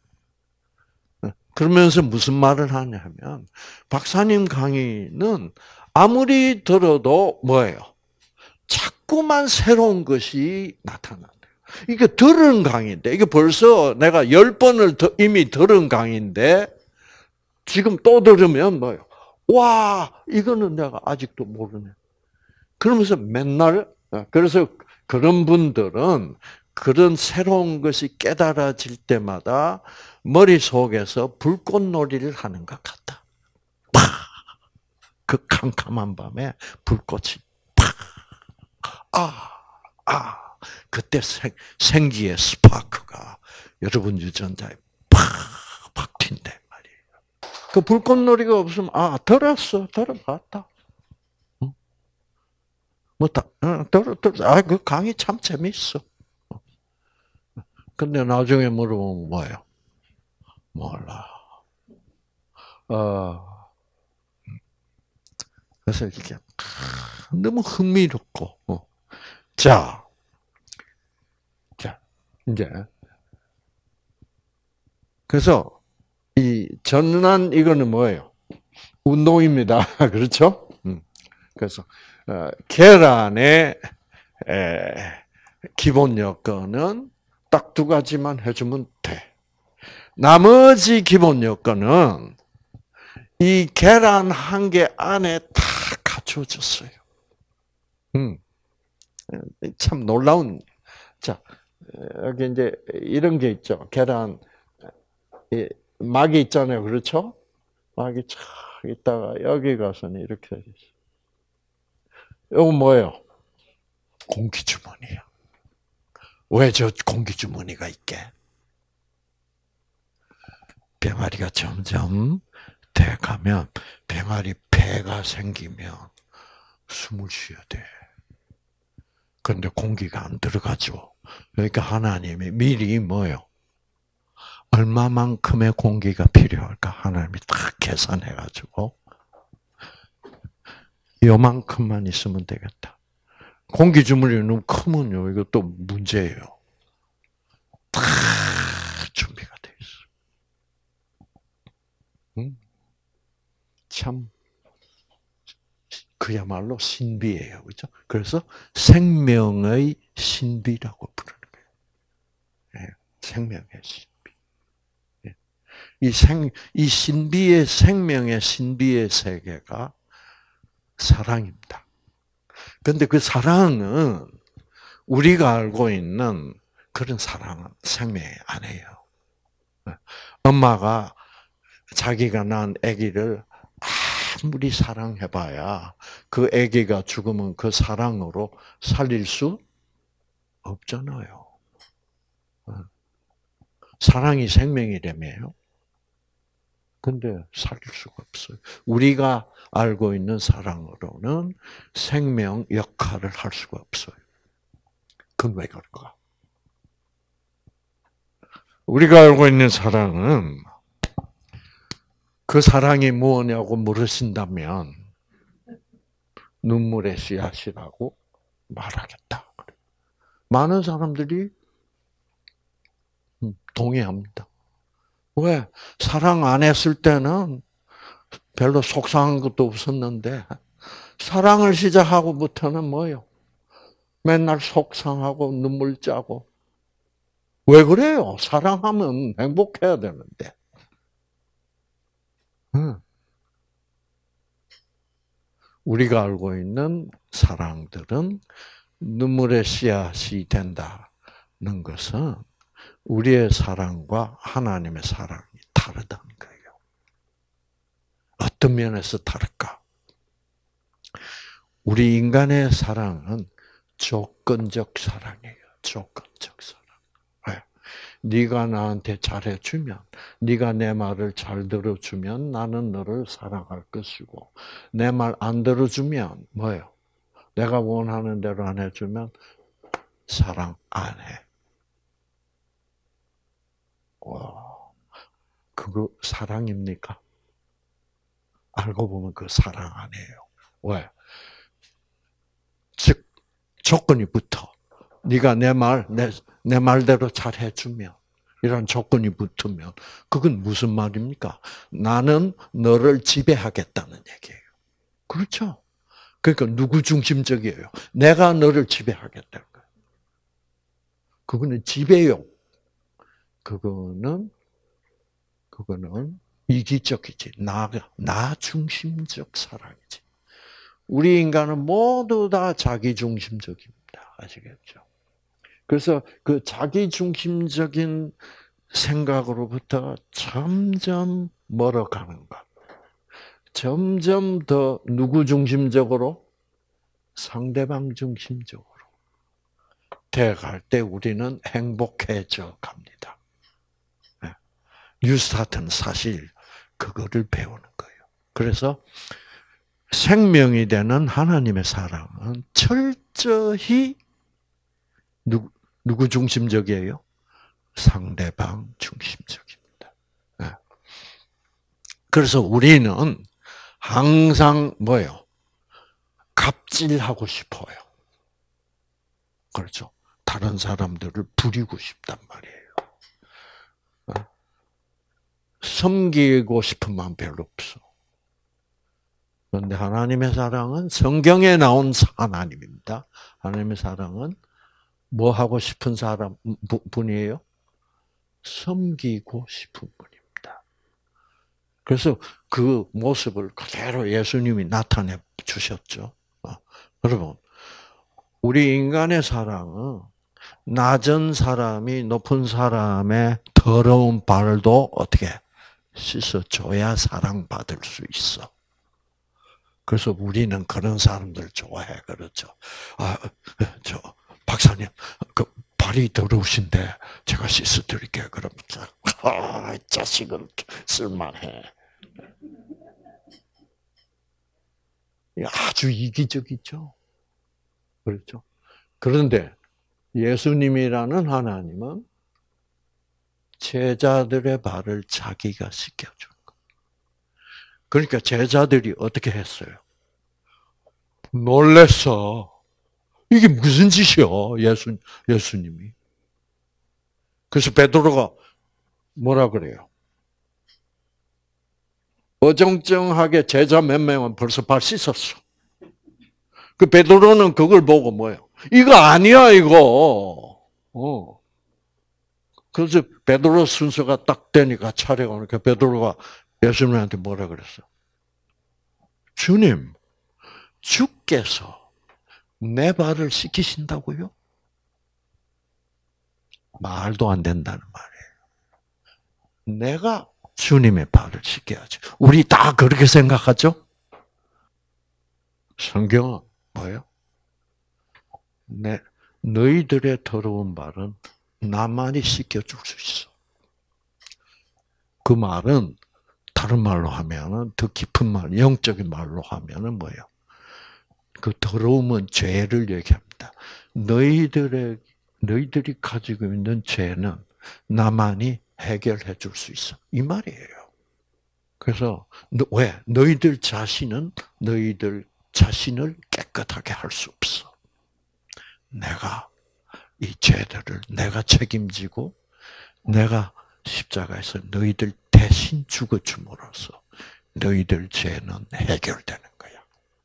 그러면서 무슨 말을 하냐면, 박사님 강의는 아무리 들어도 뭐예요? 자꾸만 새로운 것이 나타난다. 이게 들은 강의인데, 이게 벌써 내가 열 번을 이미 들은 강의인데, 지금 또 들으면 뭐예요? 와, 이거는 내가 아직도 모르네. 그러면서 맨날, 그래서 그런 분들은 그런 새로운 것이 깨달아질 때마다 머릿속에서 불꽃놀이를 하는 것 같다. 그 캄캄한 밤에 불꽃이 팍! 아, 아, 그때 생, 생기의 스파크가 여러분 유전자에 팍! 팍 튄단 말이에요. 그 불꽃놀이가 없으면, 아, 들었어, 들어봤다. 응? 뭐, 다, 어, 들어, 들어. 아, 그 강의 참 재밌어. 근데 나중에 물어보면 뭐예요? 몰라. 어, 그래서 이게 너무 흥미롭고, 어. 자, 자, 이제, 그래서 이 전난 이거는 뭐예요? 운동입니다. 그렇죠? 음. 그래서 어, 계란의 에, 기본 여건은 딱 두 가지만 해주면 돼. 나머지 기본 여건은 이 계란 한 개 안에 다 갖춰졌어요. 음. 참 놀라운. 자, 여기 이제 이런 게 있죠. 계란 막이 있잖아요. 그렇죠? 막이 쫙 있다가 여기 가서는 이렇게 돼 있어요. 이건 뭐예요? 공기주머니야. 왜 저 공기주머니가 있게? 병아리가 점점 돼가면 병아리 폐가 생기면 숨을 쉬어야 돼. 그런데 공기가 안 들어가죠. 그러니까 하나님이 미리 뭐예요? 얼마만큼의 공기가 필요할까? 하나님이 딱 계산해가지고 요만큼만 있으면 되겠다. 공기 주머니 너무 크면요, 이것도 문제예요. 다 준비가 돼 있어. 응? 참 그야말로 신비예요, 그렇죠? 그래서 생명의 신비라고 부르는 거예요. 네, 생명의 신비. 네. 이 생, 이 신비의 생명의 신비의 세계가 사랑입니다. 그런데 그 사랑은 우리가 알고 있는 그런 사랑은 생명이 아니에요. 엄마가 자기가 낳은 아기를 아무리 사랑해봐야 그 아기가 죽으면 그 사랑으로 살릴 수 없잖아요. 사랑이 생명이라며요. 근데 살릴 수가 없어요. 우리가 알고 있는 사랑으로는 생명 역할을 할 수가 없어요. 그건 왜 그럴까? 우리가 알고 있는 사랑은 그 사랑이 무엇냐고 물으신다면 눈물의 씨앗이라고 말하겠다. 많은 사람들이 동의합니다. 왜? 사랑 안 했을 때는 별로 속상한 것도 없었는데 사랑을 시작하고부터는 뭐예요? 맨날 속상하고 눈물 짜고. 왜 그래요? 사랑하면 행복해야 되는데. 우리가 알고 있는 사랑들은 눈물의 씨앗이 된다는 것은 우리의 사랑과 하나님의 사랑이 다르다는 거예요. 어떤 면에서 다를까? 우리 인간의 사랑은 조건적 사랑이에요. 조건적 사랑. 네가 나한테 잘해주면, 네가 내 말을 잘 들어주면 나는 너를 사랑할 것이고, 내 말 안 들어주면 뭐예요? 내가 원하는 대로 안 해주면 사랑 안 해. 와, 그거 사랑입니까? 알고 보면 그 사랑 아니에요. 왜? 즉 조건이 붙어. 네가 내 말, 내, 내 말대로 잘 해주면, 이런 조건이 붙으면, 그건 무슨 말입니까? 나는 너를 지배하겠다는 얘기예요. 그렇죠? 그러니까 누구 중심적이에요? 내가 너를 지배하겠다는 거예요. 그거는 지배욕. 그거는, 그거는 이기적이지. 나, 나 중심적 사랑이지. 우리 인간은 모두 다 자기 중심적입니다. 아시겠죠? 그래서 그 자기 중심적인 생각으로부터 점점 멀어가는 것. 점점 더 누구 중심적으로? 상대방 중심적으로 돼갈 때 우리는 행복해져 갑니다. 뉴스타트는 사실 그거를 배우는 거예요. 그래서 생명이 되는 하나님의 사랑은 철저히 누구, 누구 중심적이에요? 상대방 중심적입니다. 그래서 우리는 항상 뭐예요? 갑질하고 싶어요. 그렇죠? 다른 사람들을 부리고 싶단 말이에요. 섬기고 싶은 마음 별로 없어. 그런데 하나님의 사랑은 성경에 나온 하나님입니다. 하나님의 사랑은 뭐 하고 싶은 사람 분이에요? 섬기고 싶은 분입니다. 그래서 그 모습을 그대로 예수님이 나타내 주셨죠. 여러분, 우리 인간의 사랑은 낮은 사람이 높은 사람의 더러운 발도 어떻게 씻어줘야 사랑받을 수 있어. 그래서 우리는 그런 사람들 좋아해. 그렇죠. 아, 저, 박사님, 그, 발이 더러우신데 제가 씻어드릴게요. 그럼, 아, 자식은 쓸만해. 아주 이기적이죠. 그렇죠. 그런데 예수님이라는 하나님은 제자들의 발을 자기가 씻겨준 거예요. 그러니까 제자들이 어떻게 했어요? 놀랬어. 이게 무슨 짓이요? 예수, 예수님이. 그래서 베드로가 뭐라 그래요? 어정쩡하게 제자 몇 명은 벌써 발 씻었어. 그 베드로는 그걸 보고 뭐예요? 이거 아니야, 이거. 어. 그래서 베드로 순서가 딱 되니까 차례가 오니까 베드로가 예수님한테 뭐라 그랬어? 주님, 주께서 내 발을 씻기신다고요? 말도 안 된다는 말이에요. 내가 주님의 발을 씻겨야지. 우리 다 그렇게 생각하죠? 성경은 뭐예요? 내, 너희들의 더러운 발은 나만이 씻겨줄 수 있어. 그 말은 다른 말로 하면은 더 깊은 말, 영적인 말로 하면은 뭐예요? 그 더러움은 죄를 얘기합니다. 너희들의 너희들이 가지고 있는 죄는 나만이 해결해 줄 수 있어. 이 말이에요. 그래서 왜? 너희들 자신은 너희들 자신을 깨끗하게 할 수 없어. 내가 이 죄들을 내가 책임지고 내가 십자가에서 너희들 대신 죽어줌으로써 너희들 죄는 해결되는 거야.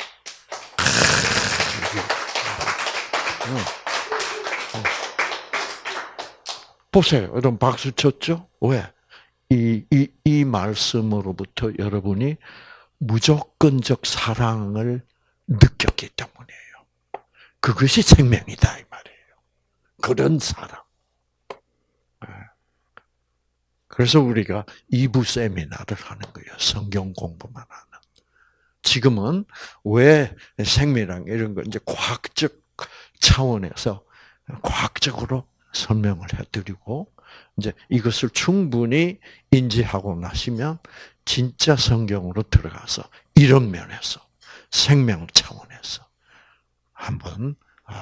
보세요. 여러분 박수 쳤죠? 왜? 이, 이, 이 말씀으로부터 여러분이 무조건적 사랑을 느꼈기 때문이에요. 그것이 생명이다 이 말이에요. 그런 사랑. 그래서 우리가 이 부 세미나를 하는 거예요. 성경 공부만 하는. 지금은 왜 생명이랑 이런 거 이제 과학적 차원에서 과학적으로 설명을 해드리고 이제 이것을 충분히 인지하고 나시면 진짜 성경으로 들어가서 이런 면에서 생명 차원에서 한번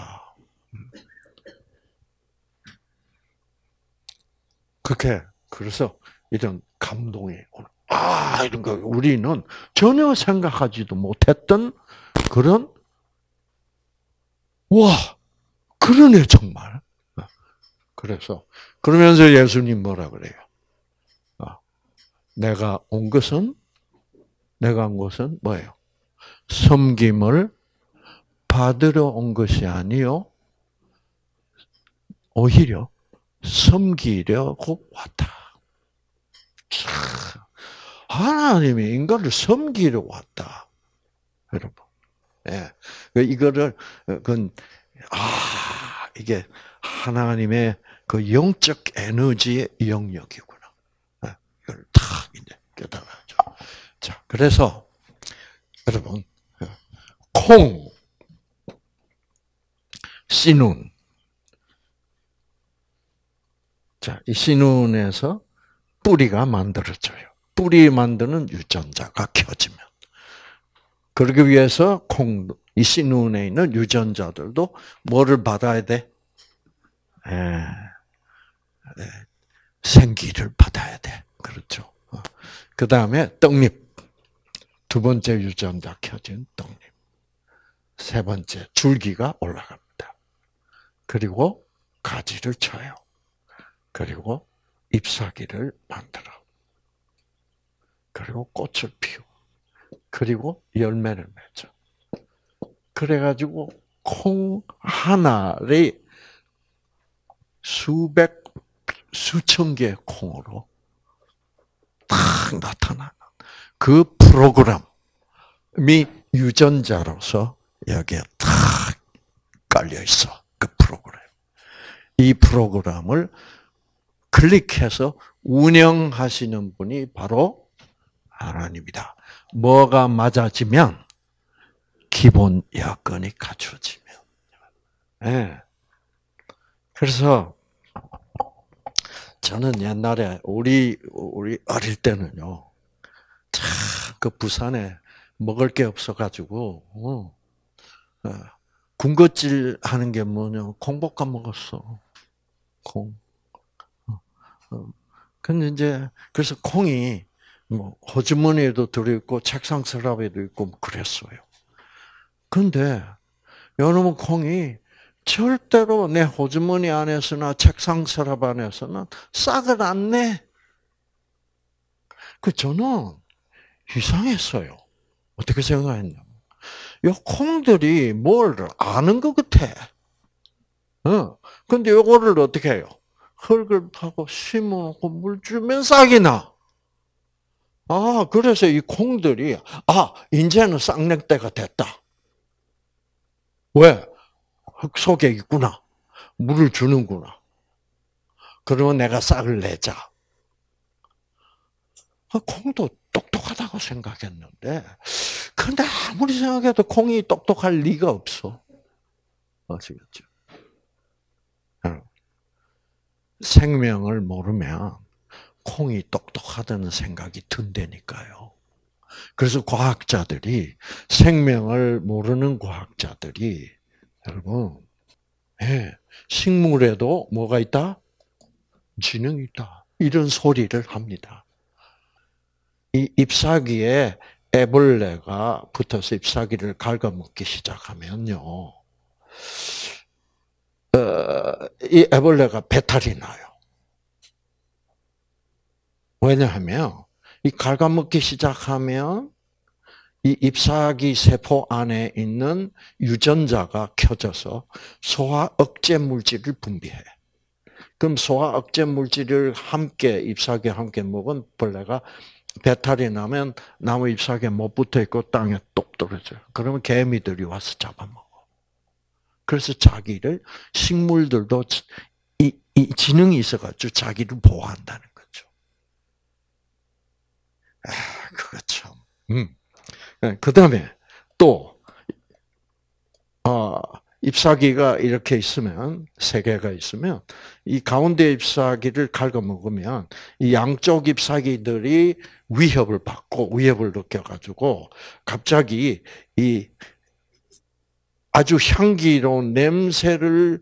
그렇게 그래서 이런 감동이 오는 아 이런 거 우리는 전혀 생각하지도 못했던 그런 와 그러네 정말. 그래서 그러면서 예수님 뭐라 그래요? 내가 온 것은 내가 온 것은 뭐예요? 섬김을 받으러 온 것이 아니요 오히려 섬기려고 왔다. 하나님이 인간을 섬기려 왔다. 여러분. 예. 이거를, 그건, 아, 이게 하나님의 그 영적 에너지의 영역이구나. 이걸 탁 이제 깨달아야죠. 자, 그래서, 여러분, 콩, 씨눈. 자, 이 씨눈에서 뿌리가 만들어져요. 뿌리 만드는 유전자가 켜지면. 그러기 위해서 콩, 이 씨눈에 있는 유전자들도 뭐를 받아야 돼? 에, 에, 생기를 받아야 돼. 그렇죠. 그 다음에 떡잎. 두 번째 유전자 켜진 떡잎. 세 번째 줄기가 올라갑니다. 그리고 가지를 쳐요. 그리고 잎사귀를 만들어. 그리고 꽃을 피우고. 그리고 열매를 맺어. 그래가지고 콩 하나를 수백, 수천 개의 콩으로 딱 나타나는 그 프로그램이 유전자로서 여기에 딱 깔려 있어. 그 프로그램. 이 프로그램을 클릭해서 운영하시는 분이 바로 하나님이다. 뭐가 맞아지면 기본 여건이 갖춰지면. 네. 그래서 저는 옛날에 우리 우리 어릴 때는요, 참 그 부산에 먹을 게 없어가지고 어, 어, 군것질 하는 게 뭐냐, 콩볶아 먹었어. 콩. 어, 어. 근데 이제 그래서 콩이 뭐 호주머니에도 들어있고 책상 서랍에도 있고 뭐 그랬어요. 근데 여러분, 콩이 절대로 내 호주머니 안에서나 책상 서랍 안에서는 싹을 안 내. 그 저는 이상했어요. 어떻게 생각했냐면, 이 콩들이 뭘 아는 것 같아. 어. 근데 요거를 어떻게 해요? 흙을 파고 심어놓고 물 주면 싹이 나. 아, 그래서 이 콩들이, 아, 이제는 싹낼 때가 됐다. 왜? 흙 속에 있구나. 물을 주는구나. 그러면 내가 싹을 내자. 콩도 똑똑하다고 생각했는데, 근데 아무리 생각해도 콩이 똑똑할 리가 없어. 아시겠죠? 생명을 모르면 콩이 똑똑하다는 생각이 든다니까요. 그래서 과학자들이, 생명을 모르는 과학자들이, 여러분, 예, 식물에도 뭐가 있다? 지능이 있다. 이런 소리를 합니다. 이 잎사귀에 애벌레가 붙어서 잎사귀를 갉아먹기 시작하면요, 어, 이 애벌레가 배탈이 나요. 왜냐하면 이 갉아먹기 시작하면 이 잎사귀 세포 안에 있는 유전자가 켜져서 소화 억제 물질을 분비해. 그럼 소화 억제 물질을 함께, 잎사귀와 함께 먹은 벌레가 배탈이 나면 나무 잎사귀에 못 붙어 있고 땅에 똑 떨어져요. 그러면 개미들이 와서 잡아먹어. 그래서 자기를, 식물들도 이, 이 지능이 있어가지고 자기를 보호한다는 거죠. 아, 그거 참. 음. 그 다음에 또, 어, 잎사귀가 이렇게 있으면, 세 개가 있으면, 이 가운데 잎사귀를 갉아먹으면, 이 양쪽 잎사귀들이 위협을 받고, 위협을 느껴가지고, 갑자기 이 아주 향기로운 냄새를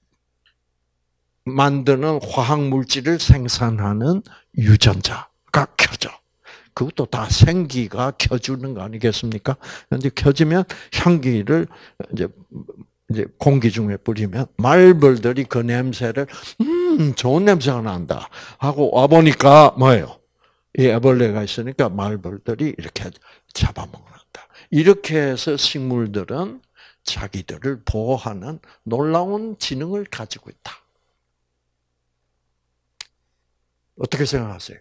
만드는 화학물질을 생산하는 유전자가 켜져. 그것도 다 생기가 켜주는 거 아니겠습니까? 근데 켜지면 향기를 이제 이제 공기 중에 뿌리면 말벌들이 그 냄새를 음 좋은 냄새가 난다 하고 와 보니까 뭐예요? 이 애벌레가 있으니까 말벌들이 이렇게 잡아먹는다. 이렇게 해서 식물들은 자기들을 보호하는 놀라운 지능을 가지고 있다. 어떻게 생각하세요?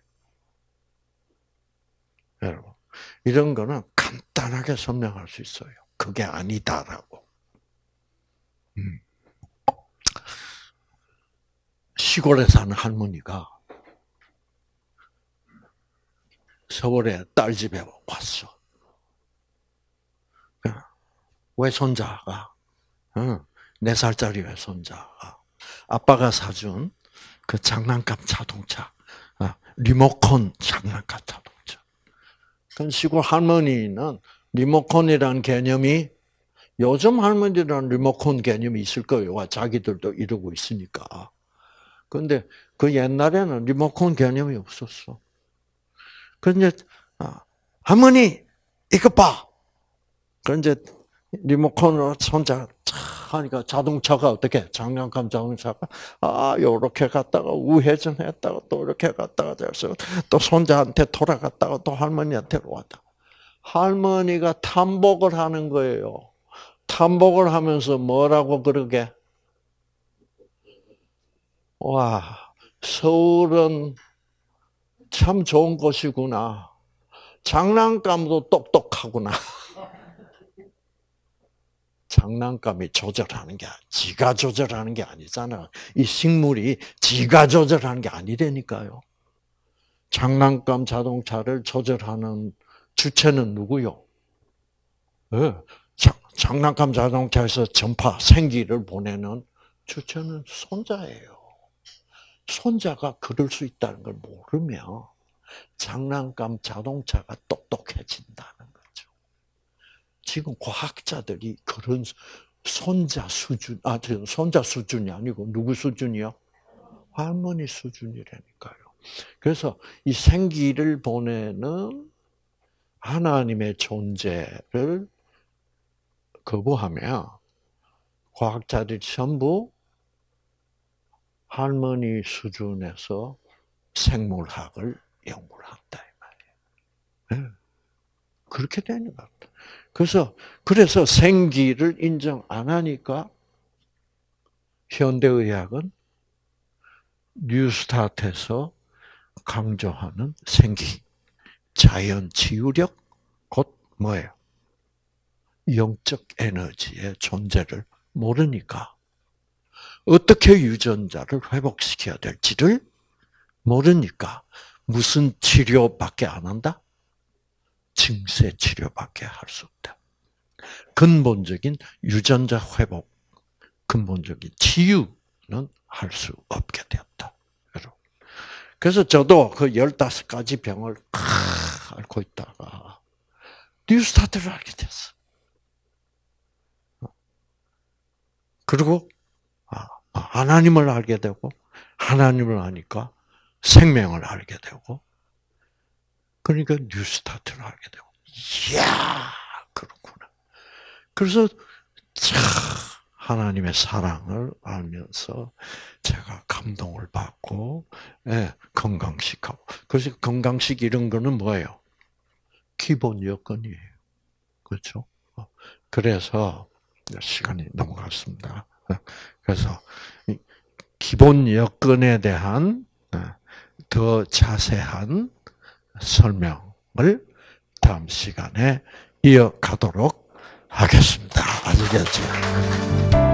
여러분, 이런 거는 간단하게 설명할 수 있어요. 그게 아니다라고. 음. 시골에 사는 할머니가 서울에 딸 집에 왔어. 외손자가, 네 살짜리 외손자가 아빠가 사준 그 장난감 자동차, 리모컨 장난감 자동차. 그 시골 할머니는 리모컨이라는 개념이 요즘 할머니들은 리모컨 개념이 있을 거예요. 자기들도 이러고 있으니까. 그런데 그 옛날에는 리모컨 개념이 없었어. 그런데 할머니 이거 봐. 그런데 리모컨으로 손자 하니까 자동차가 어떻게 장난감 자동차가 아 요렇게 갔다가 우회전했다가 또 이렇게 갔다가 돼서 또 손자한테 돌아갔다가 또 할머니한테 왔다. 할머니가 탐복을 하는 거예요. 탐복을 하면서 뭐라고 그러게? 와, 서울은 참 좋은 곳이구나. 장난감도 똑똑하구나. 장난감이 조절하는 게, 지가 조절하는 게 아니잖아. 이 식물이 지가 조절하는 게 아니라니까요. 장난감 자동차를 조절하는 주체는 누구요? 네. 장난감 자동차에서 전파, 생기를 보내는 주체는 손자예요. 손자가 그럴 수 있다는 걸 모르면 장난감 자동차가 똑똑해진다는 거죠. 지금 과학자들이 그런 손자 수준, 아, 손자 수준이 아니고 누구 수준이요? 할머니 수준이라니까요. 그래서 이 생기를 보내는 하나님의 존재를 거부하면 과학자들이 전부 할머니 수준에서 생물학을 연구를 한다 이 말이에요. 그렇게 되는 것 같아요. 그래서 그래서 생기를 인정 안 하니까 현대의학은 뉴스타트에서 강조하는 생기, 자연 치유력, 곧 뭐예요? 영적 에너지의 존재를 모르니까 어떻게 유전자를 회복시켜야 될지를 모르니까 무슨 치료밖에 안 한다? 증세 치료밖에 할 수 없다. 근본적인 유전자 회복, 근본적인 치유는 할 수 없게 되었다. 그래서 저도 그 열다섯 가지 병을 앓고 있다가 뉴스타트를 알게 됐어. 그리고 하나님을 알게 되고 하나님을 아니까 생명을 알게 되고 그러니까 뉴스타트를 알게 되고 이야 그렇구나. 그래서 참 하나님의 사랑을 알면서 제가 감동을 받고 예, 건강식하고 그래서 건강식 이런 거는 뭐예요? 기본 여건이에요. 그렇죠? 그래서 시간이 넘어갔습니다. 그래서 기본 여건에 대한 더 자세한 설명을 다음 시간에 이어가도록 하겠습니다. 아시겠죠?